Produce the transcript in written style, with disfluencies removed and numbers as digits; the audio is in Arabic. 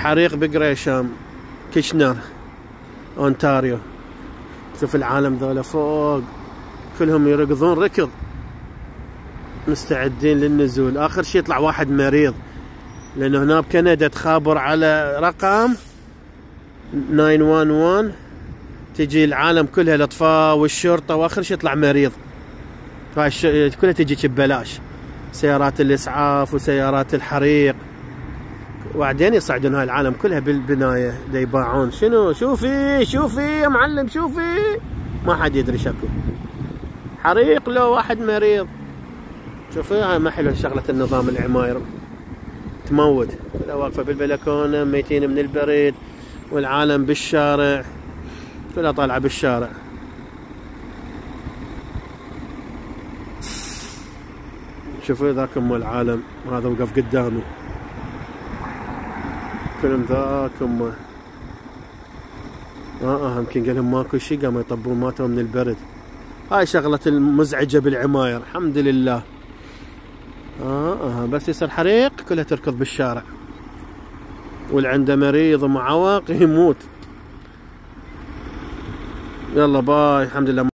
حريق بقريشام كيشنر اونتاريو. شوف العالم ذولا فوق كلهم يركضون ركض مستعدين للنزول. اخر شيء يطلع واحد مريض، لانه هنا بكندا تخابر على رقم 911 تجي العالم كلها الاطفاء والشرطه، واخر شيء يطلع مريض. كلها تجي ببلاش، سيارات الاسعاف وسيارات الحريق، وبعدين يصعدون هاي العالم كلها بالبنايه يباعون. شنو؟ شوفي يا معلم، شوفي ما حد يدري شكو حريق لو واحد مريض. شوفي هاي ما حلو شغله النظام العماير تموت، كلها واقفه بالبلكونه ميتين من البريد، والعالم بالشارع كلها طالعه بالشارع. شوفوا ذاك العالم هذا وقف قدامي، كلهم ذاك يمكن قالهم ماكو شيء قاموا يطبون ماتوا من البرد. هاي شغلة المزعجة بالعماير. الحمد لله بس يصير حريق كلها تركض بالشارع، واللي عنده مريض ومعوق يموت. يلا باي، الحمد لله.